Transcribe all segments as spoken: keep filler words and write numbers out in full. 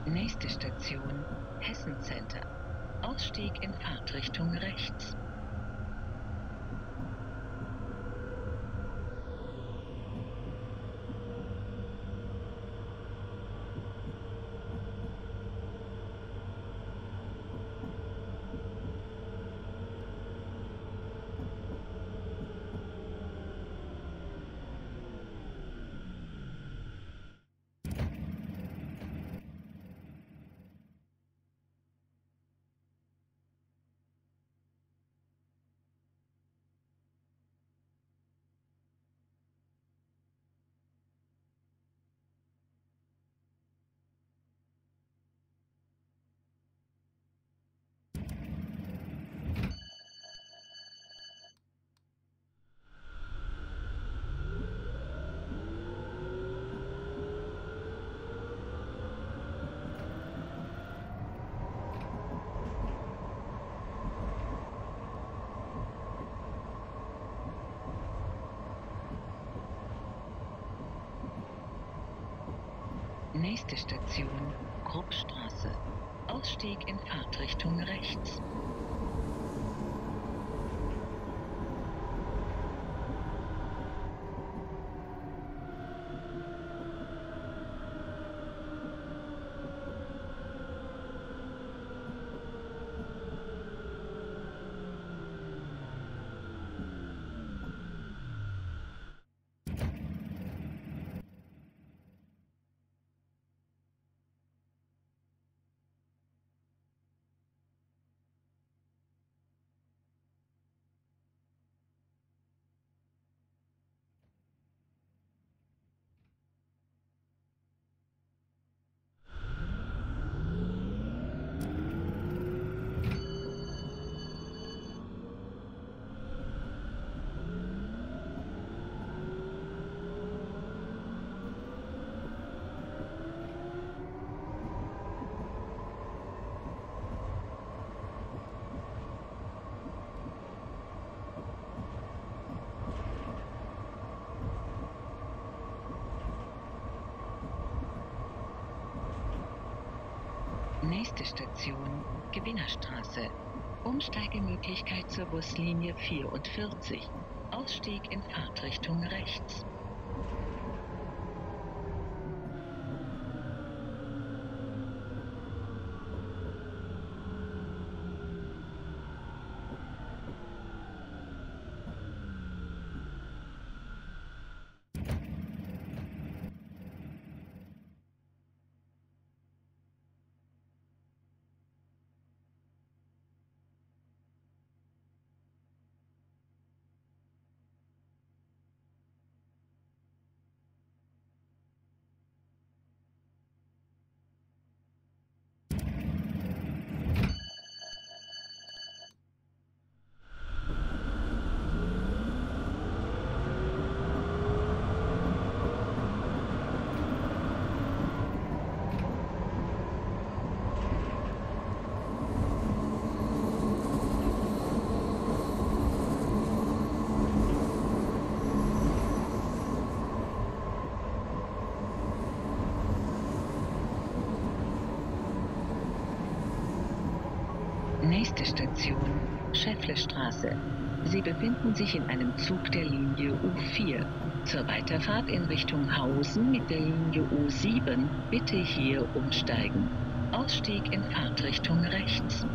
Nächste Station Hessen Center. Ausstieg in Fahrtrichtung rechts. Nächste Station Kruppstraße. Ausstieg in Fahrtrichtung rechts. Nächste Station Gewinnerstraße. Umsteigemöglichkeit zur Buslinie vierundvierzig. Ausstieg in Fahrtrichtung rechts. Nächste Station Schäfflestraße. Sie befinden sich in einem Zug der Linie U vier. Zur Weiterfahrt in Richtung Hausen mit der Linie U sieben bitte hier umsteigen. Ausstieg in Fahrtrichtung rechts.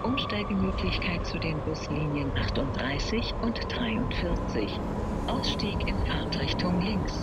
Umsteigemöglichkeit zu den Buslinien achtunddreißig und dreiundvierzig. Ausstieg in Fahrtrichtung links.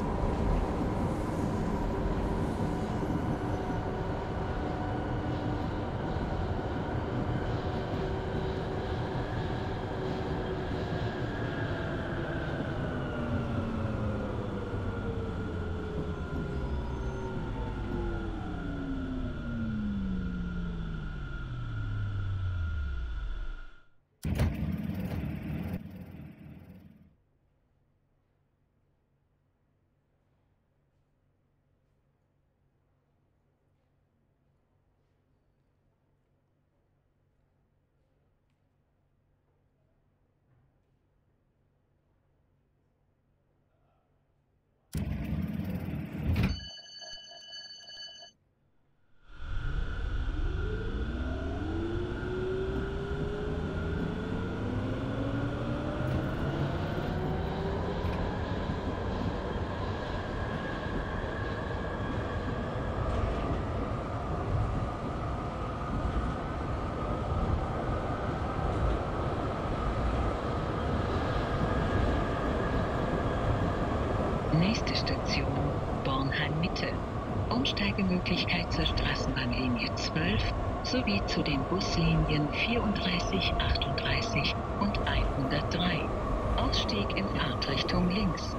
Nächste Station, Bornheim Mitte. Umsteigemöglichkeit zur Straßenbahnlinie zwölf sowie zu den Buslinien vierunddreißig, achtunddreißig und hundertdrei. Ausstieg in Fahrtrichtung links.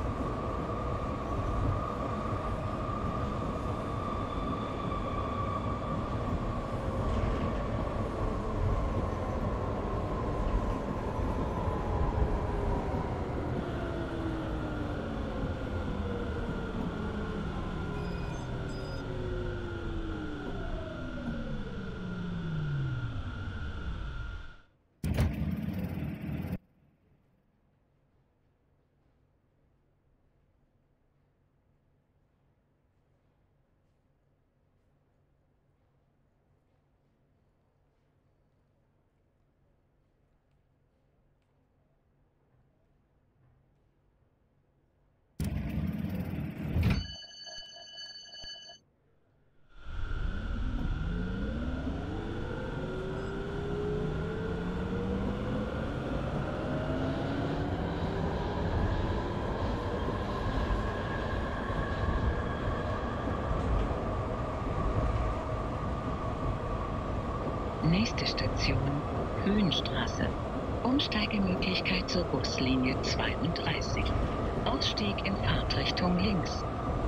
Nächste Station, Höhenstraße. Umsteigemöglichkeit zur Buslinie zweiunddreißig. Ausstieg in Fahrtrichtung links.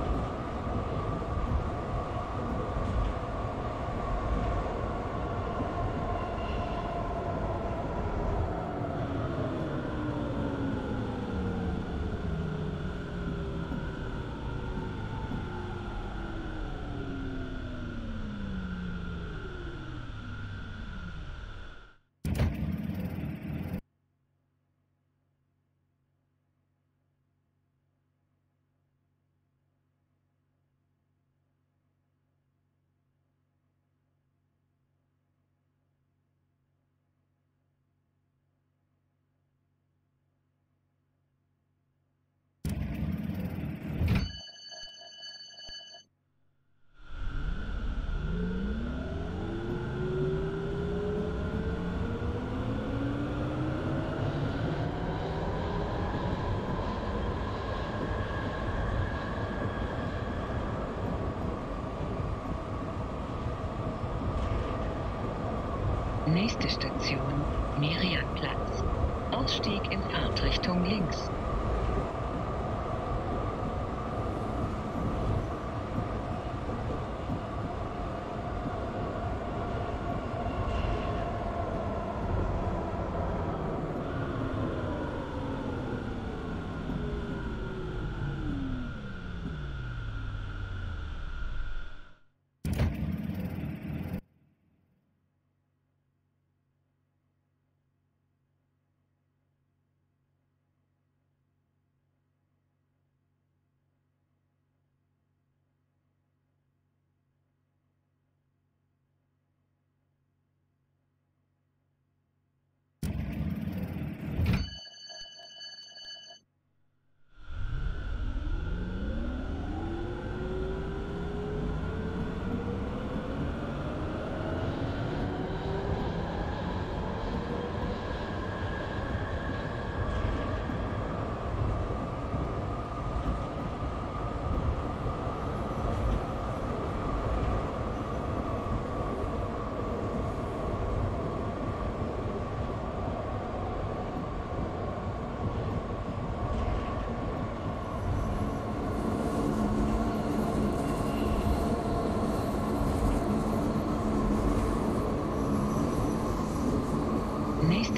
Nächste Station, Merianplatz. Ausstieg in Fahrtrichtung links.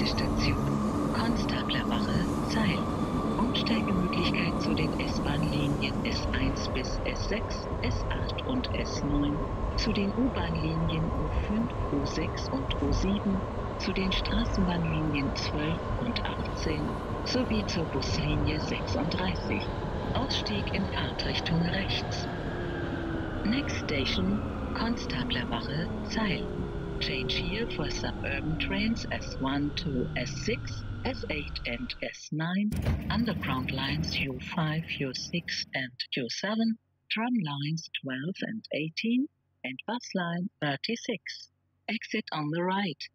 Nächste Station, Konstablerwache, Zeil. Umsteigemöglichkeit zu den S-Bahn-Linien S eins bis S sechs, S acht und S neun, zu den U-Bahn-Linien U fünf, U sechs und U sieben, zu den Straßenbahnlinien zwölf und achtzehn sowie zur Buslinie sechsunddreißig. Ausstieg in Fahrtrichtung rechts. Next station, Konstablerwache, Zeil. Change here for suburban trains S one to S six, S eight and S nine, underground lines U five, U six and U seven, tram lines twelve and eighteen, and bus line thirty-six. Exit on the right.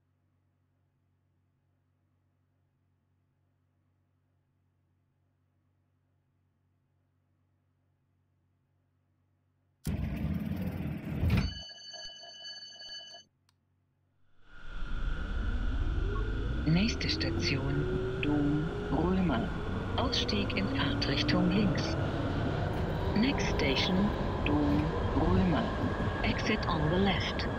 Nächste Station, Dom Römer. Ausstieg in Fahrtrichtung links. Next station, Dom Römer. Exit on the left.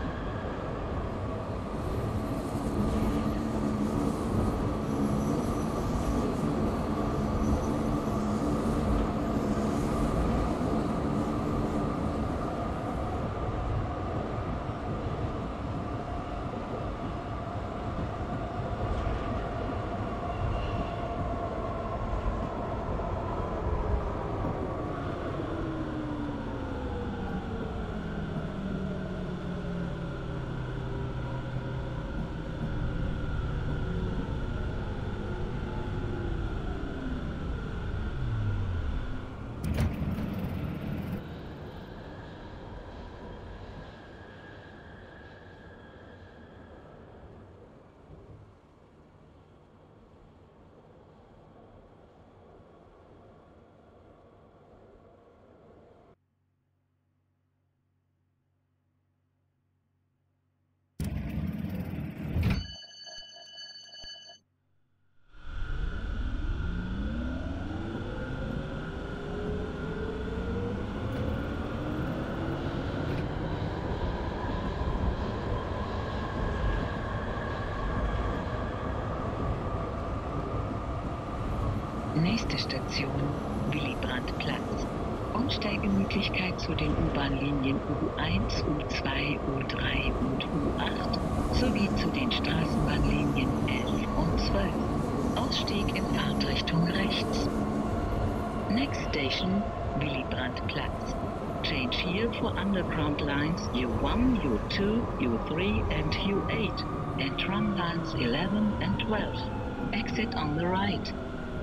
Nächste Station, Willy-Brandt-Platz. Umsteigemöglichkeit zu den U-Bahn-Linien U eins, U zwei, U drei und U acht sowie zu den Straßenbahnlinien elf und zwölf. Ausstieg in Fahrtrichtung rechts. Next station, Willy-Brandt-Platz. Change here for underground lines U one, U two, U three and U eight and tram lines eleven and twelve. Exit on the right.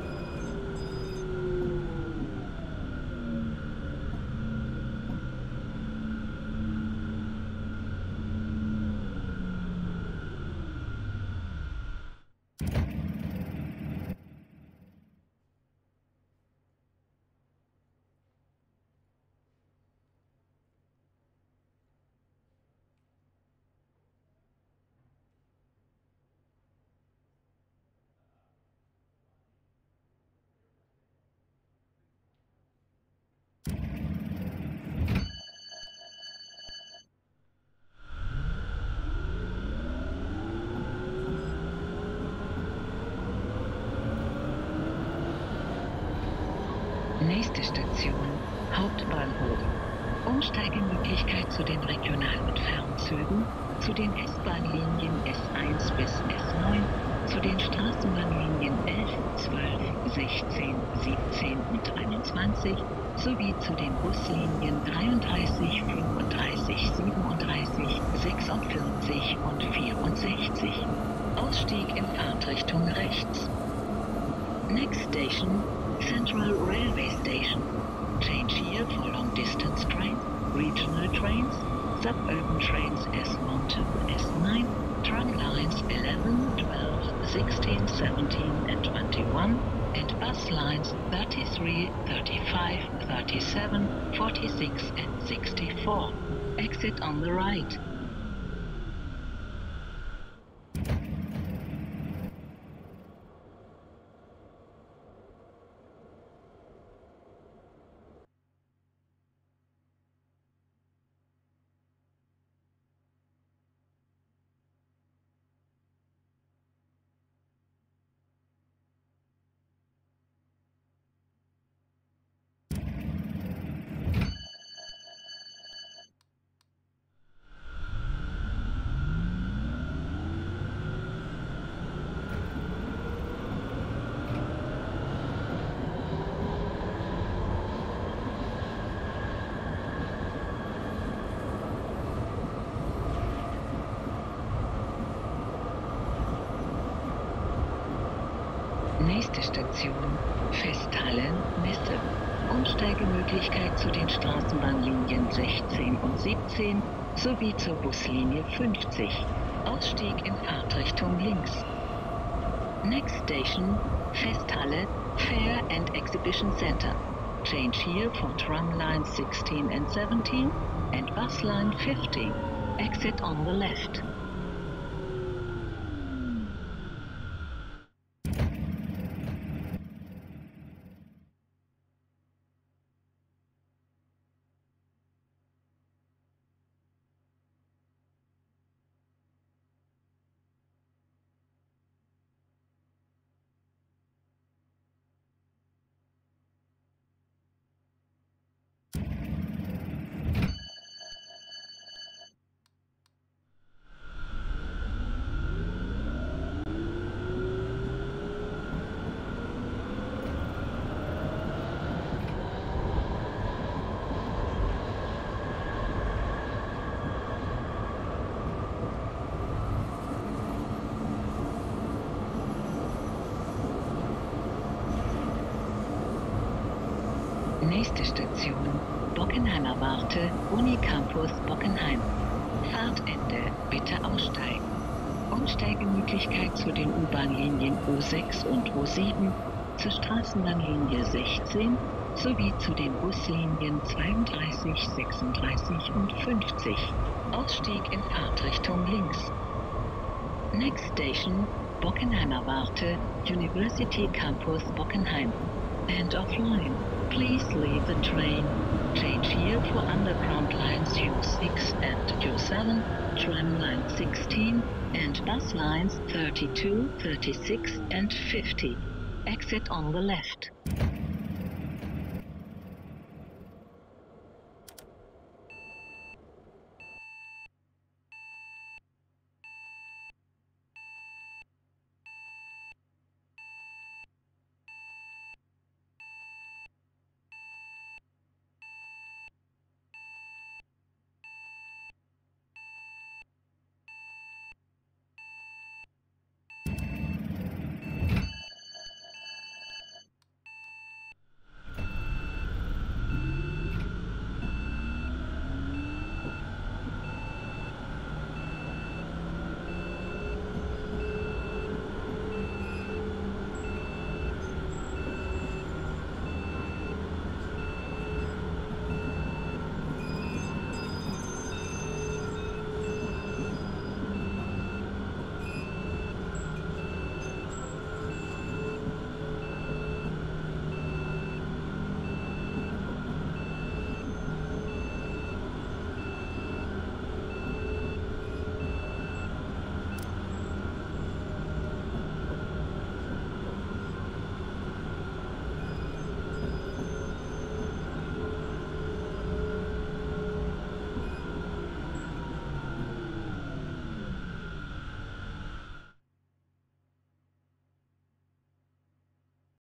Nächste Station, Hauptbahnhof. Umsteigemöglichkeit zu den Regional- und Fernzügen, zu den S-Bahn-Linien S eins bis S neun, zu den Straßenbahnlinien elf, zwölf, sechzehn, siebzehn und einundzwanzig sowie zu den Buslinien dreiunddreißig, fünfunddreißig, siebenunddreißig, sechsundvierzig und vierundsechzig. Ausstieg in Fahrtrichtung rechts. Next station, Central Railway Station. Change here for long distance trains, regional trains, suburban trains S one to S nine, tram lines eleven, twelve, sixteen, seventeen and twenty-one, and bus lines thirty-three, thirty-five, thirty-seven, forty-six and sixty-four. Exit on the right. Nächste Station, Festhalle, Messe. Umsteigemöglichkeit zu den Straßenbahnlinien sechzehn und siebzehn sowie zur Buslinie fünfzig. Ausstieg in Fahrtrichtung links. Next station, Festhalle, Fair and Exhibition Center. Change here for tram line sixteen and seventeen and bus line fifty. Exit on the left. Nächste Station, Bockenheimer Warte, Unicampus Bockenheim. Fahrtende, bitte aussteigen. Umsteigemöglichkeit zu den U-Bahn-Linien O sechs und O sieben, zur Straßenbahnlinie sechzehn sowie zu den Buslinien zweiunddreißig, sechsunddreißig und fünfzig. Ausstieg in Fahrtrichtung links. Next station, Bockenheimer Warte, University Campus Bockenheim. End of line. Please leave the train. Change here for underground lines U six and U seven, tram line sixteen, and bus lines thirty-two, thirty-six, and fifty. Exit on the left.